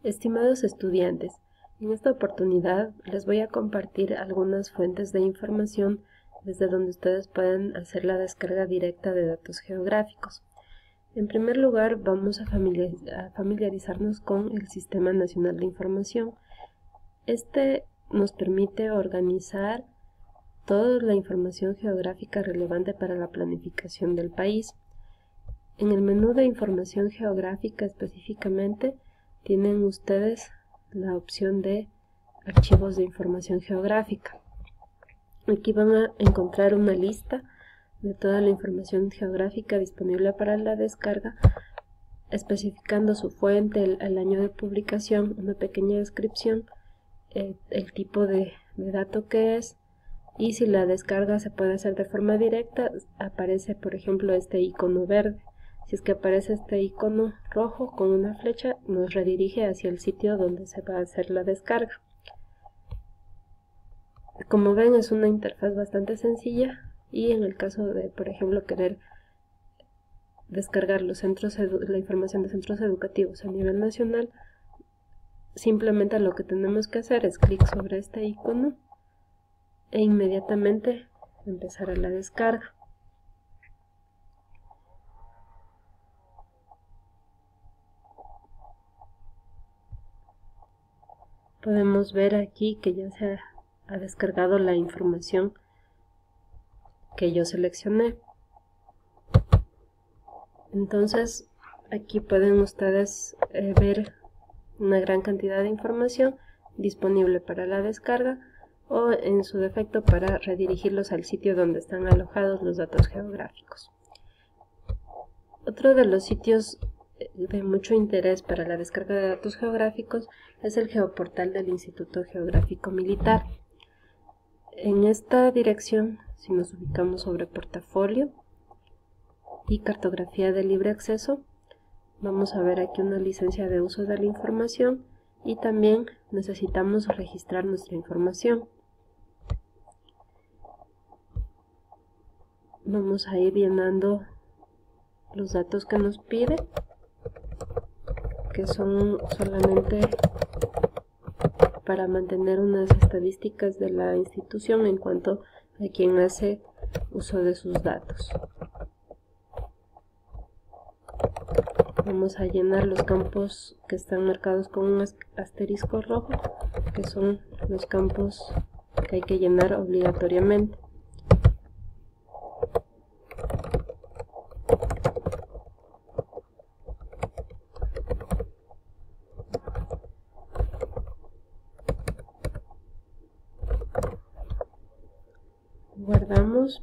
Estimados estudiantes, en esta oportunidad les voy a compartir algunas fuentes de información desde donde ustedes pueden hacer la descarga directa de datos geográficos. En primer lugar, vamos a familiarizarnos con el Sistema Nacional de Información. Este nos permite organizar toda la información geográfica relevante para la planificación del país. En el menú de información geográfica específicamente, tienen ustedes la opción de archivos de información geográfica. Aquí van a encontrar una lista de toda la información geográfica disponible para la descarga, especificando su fuente, el año de publicación, una pequeña descripción, el tipo de dato que es, y si la descarga se puede hacer de forma directa, aparece por ejemplo este icono verde. Si es que aparece este icono rojo con una flecha, nos redirige hacia el sitio donde se va a hacer la descarga. Como ven, es una interfaz bastante sencilla, y en el caso de, por ejemplo, querer descargar la información de centros educativos a nivel nacional, simplemente lo que tenemos que hacer es clic sobre este icono e inmediatamente empezar la descarga. Podemos ver aquí que ya se ha descargado la información que yo seleccioné. Entonces aquí pueden ustedes ver una gran cantidad de información disponible para la descarga o en su defecto para redirigirlos al sitio donde están alojados los datos geográficos. Otro de los sitios de mucho interés para la descarga de datos geográficos es el geoportal del Instituto Geográfico Militar. En esta dirección, si nos ubicamos sobre portafolio y cartografía de libre acceso, vamos a ver aquí una licencia de uso de la información y también necesitamos registrar nuestra información. Vamos a ir llenando los datos que nos pide, que son solamente para mantener unas estadísticas de la institución en cuanto a quien hace uso de sus datos. Vamos a llenar los campos que están marcados con un asterisco rojo, que son los campos que hay que llenar obligatoriamente. Guardamos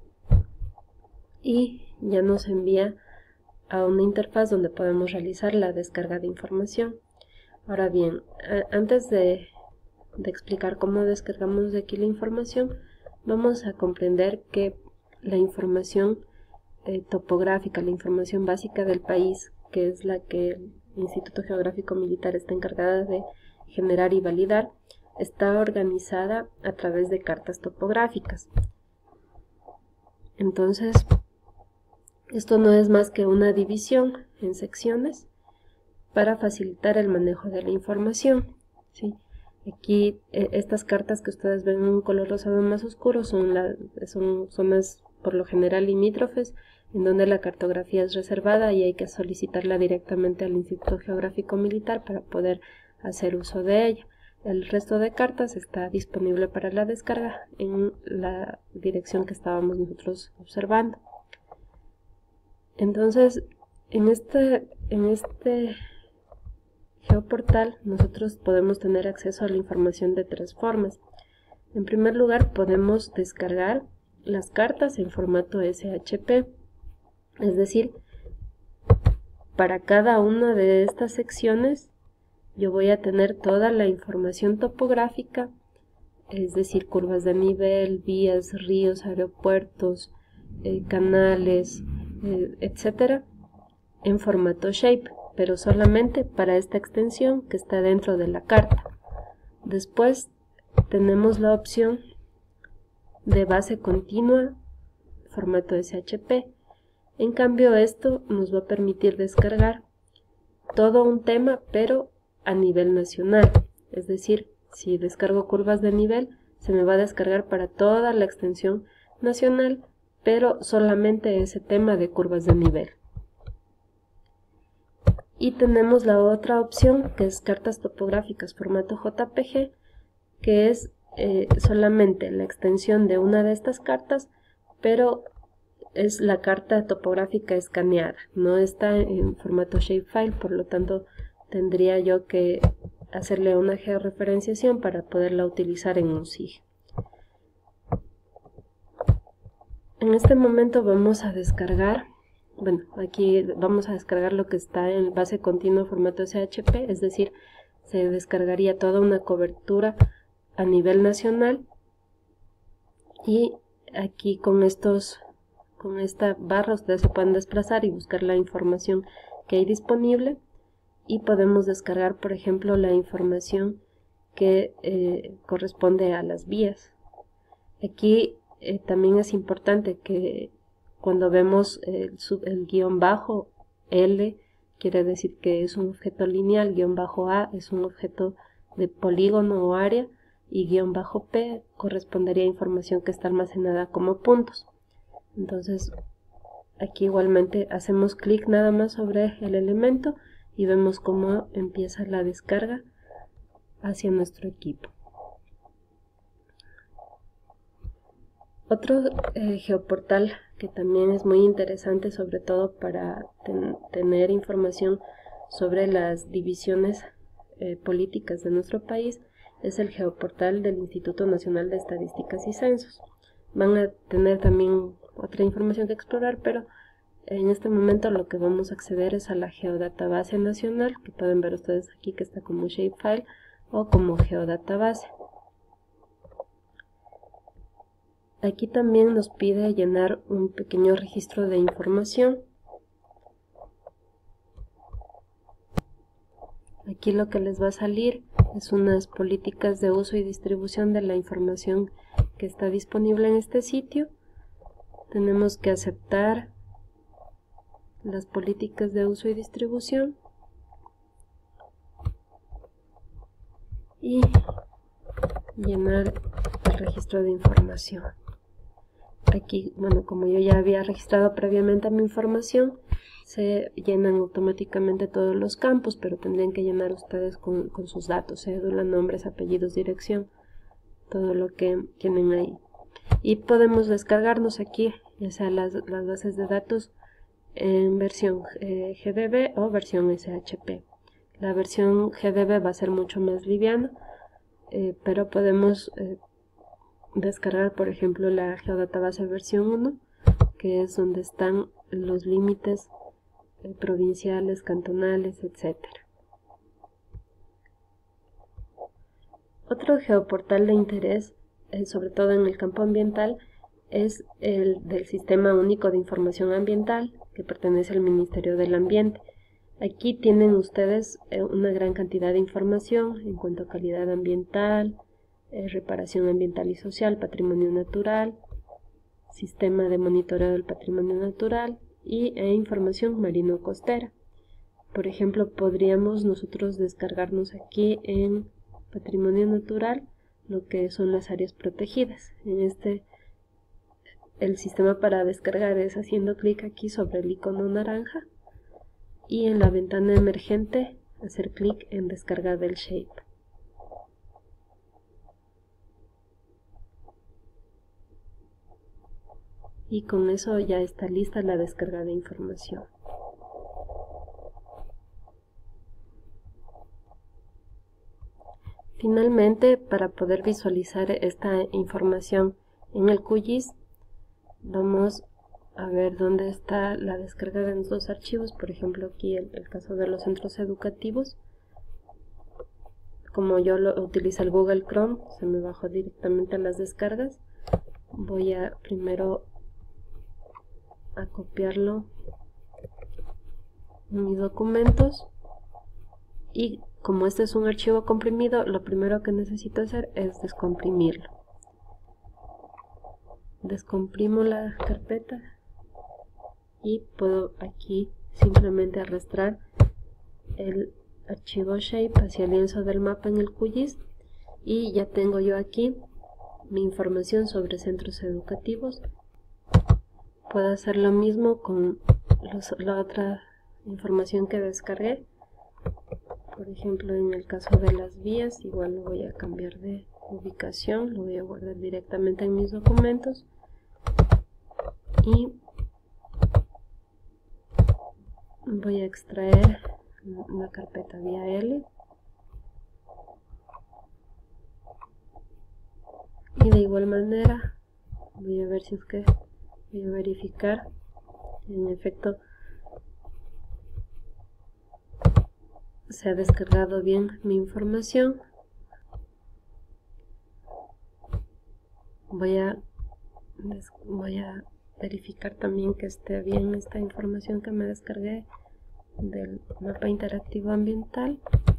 y ya nos envía a una interfaz donde podemos realizar la descarga de información. Ahora bien, antes de explicar cómo descargamos de aquí la información, vamos a comprender que la información topográfica, la información básica del país, que es la que el Instituto Geográfico Militar está encargada de generar y validar, está organizada a través de cartas topográficas. Entonces, esto no es más que una división en secciones para facilitar el manejo de la información, ¿sí? Aquí estas cartas que ustedes ven en un color rosado más oscuro son zonas por lo general limítrofes, en donde la cartografía es reservada y hay que solicitarla directamente al Instituto Geográfico Militar para poder hacer uso de ella. El resto de cartas está disponible para la descarga en la dirección que estábamos nosotros observando. Entonces, en este geoportal nosotros podemos tener acceso a la información de tres formas. En primer lugar, podemos descargar las cartas en formato SHP, es decir, para cada una de estas secciones yo voy a tener toda la información topográfica, es decir, curvas de nivel, vías, ríos, aeropuertos, canales, etcétera, en formato shape, pero solamente para esta extensión que está dentro de la carta. Después tenemos la opción de base continua, formato SHP. En cambio, esto nos va a permitir descargar todo un tema, pero a nivel nacional. Es decir, si descargo curvas de nivel, se me va a descargar para toda la extensión nacional, pero solamente ese tema de curvas de nivel. Y tenemos la otra opción, que es cartas topográficas formato JPG, que es solamente la extensión de una de estas cartas, pero es la carta topográfica escaneada, no está en formato shapefile, por lo tanto tendría yo que hacerle una georreferenciación para poderla utilizar en un SIG. En este momento vamos a descargar, bueno, aquí vamos a descargar lo que está en base continua formato SHP, es decir, se descargaría toda una cobertura a nivel nacional, y aquí con esta barra ustedes se pueden desplazar y buscar la información que hay disponible, y podemos descargar, por ejemplo, la información que corresponde a las vías. Aquí también es importante que cuando vemos el guión bajo L, quiere decir que es un objeto lineal, guión bajo A es un objeto de polígono o área, y guión bajo P correspondería a información que está almacenada como puntos. Entonces aquí igualmente hacemos clic nada más sobre el elemento y vemos cómo empieza la descarga hacia nuestro equipo. Otro geoportal que también es muy interesante, sobre todo para tener información sobre las divisiones políticas de nuestro país, es el geoportal del Instituto Nacional de Estadísticas y Censos. Van a tener también otra información que explorar, pero en este momento lo que vamos a acceder es a la geodatabase nacional, que pueden ver ustedes aquí que está como shapefile o como geodatabase. Aquí también nos pide llenar un pequeño registro de información. Aquí lo que les va a salir es unas políticas de uso y distribución de la información que está disponible en este sitio. Tenemos que aceptar las políticas de uso y distribución y llenar el registro de información. Aquí, bueno, como yo ya había registrado previamente mi información, se llenan automáticamente todos los campos, pero tendrían que llenar ustedes con sus datos, cédula, nombres, apellidos, dirección, todo lo que tienen ahí. Y podemos descargarnos aquí, ya sea las bases de datos en versión GDB o versión SHP. La versión GDB va a ser mucho más liviana, pero podemos descargar, por ejemplo, la geodatabase versión 1, que es donde están los límites provinciales, cantonales, etc. Otro geoportal de interés, sobre todo en el campo ambiental, es el del Sistema Único de Información Ambiental, que pertenece al Ministerio del Ambiente. Aquí tienen ustedes una gran cantidad de información en cuanto a calidad ambiental, reparación ambiental y social, patrimonio natural, sistema de monitoreo del patrimonio natural y información marino-costera. Por ejemplo, podríamos nosotros descargarnos aquí en patrimonio natural lo que son las áreas protegidas. El sistema para descargar es haciendo clic aquí sobre el icono naranja y en la ventana emergente hacer clic en descargar del shape. Y con eso ya está lista la descarga de información. Finalmente, para poder visualizar esta información en el QGIS, vamos a ver dónde está la descarga de nuestros archivos. Por ejemplo, aquí el caso de los centros educativos. Como yo utilizo el Google Chrome, se me bajó directamente a las descargas. Voy a primero a copiarlo en mis documentos, y como este es un archivo comprimido, lo primero que necesito hacer es descomprimirlo. Descomprimo la carpeta y puedo aquí simplemente arrastrar el archivo shape hacia el lienzo del mapa en el QGIS y ya tengo yo aquí mi información sobre centros educativos. Puedo hacer lo mismo con la otra información que descargué. Por ejemplo, en el caso de las vías, igual lo voy a cambiar de ubicación, lo voy a guardar directamente en mis documentos y voy a extraer la carpeta vía L y de igual manera voy a ver si es que voy a verificar en efecto se ha descargado bien mi información. Voy a verificar también que esté bien esta información que me descargué del mapa interactivo ambiental.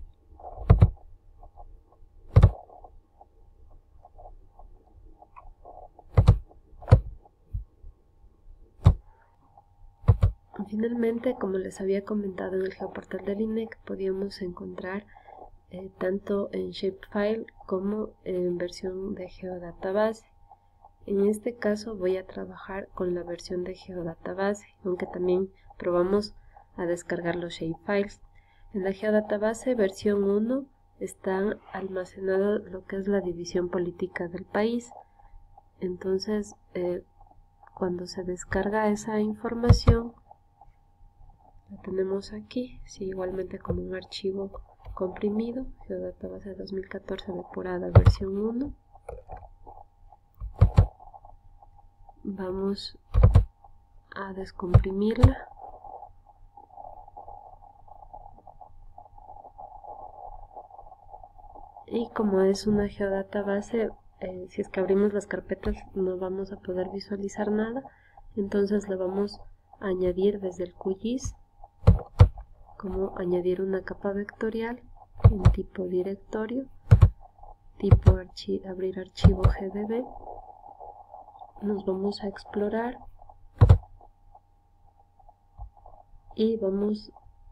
Finalmente, como les había comentado en el geoportal del INEC, podíamos encontrar tanto en shapefile como en versión de geodatabase. En este caso voy a trabajar con la versión de geodatabase, aunque también probamos a descargar los shapefiles. En la geodatabase versión 1 está almacenado lo que es la división política del país. Entonces, cuando se descarga esa información, la tenemos aquí, sí, igualmente como un archivo comprimido, geodatabase 2014 depurada versión 1. Vamos a descomprimirla. Y como es una geodatabase, si es que abrimos las carpetas no vamos a poder visualizar nada, entonces le vamos a añadir desde el QGIS como añadir una capa vectorial en tipo directorio, tipo abrir archivo GDB. Nos vamos a explorar y vamos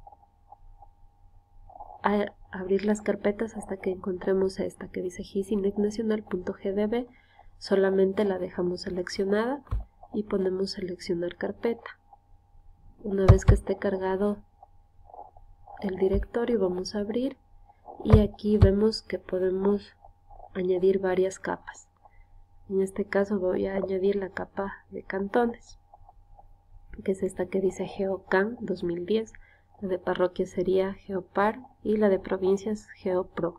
a abrir las carpetas hasta que encontremos esta que dice gisinecnacional.gdb. Solamente la dejamos seleccionada y ponemos seleccionar carpeta. Una vez que esté cargado el directorio vamos a abrir y aquí vemos que podemos añadir varias capas. En este caso voy a añadir la capa de cantones, que es esta que dice GeoCan 2010. La de parroquia sería GeoPar y la de provincias GeoPro.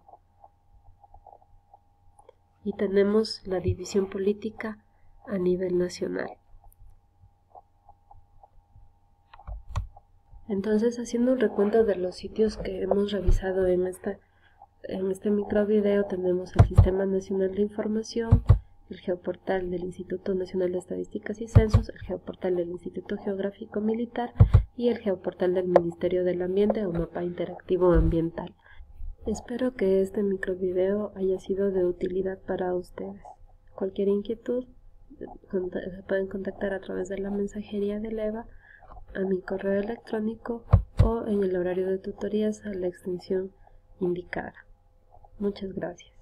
Y tenemos la división política a nivel nacional. Entonces, haciendo un recuento de los sitios que hemos revisado en este microvideo, tenemos el Sistema Nacional de Información, el geoportal del Instituto Nacional de Estadísticas y Censos, el geoportal del Instituto Geográfico Militar y el geoportal del Ministerio del Ambiente o mapa interactivo ambiental. Espero que este microvideo haya sido de utilidad para ustedes. Cualquier inquietud se pueden contactar a través de la mensajería de EVA a mi correo electrónico o en el horario de tutorías a la extensión indicada. Muchas gracias.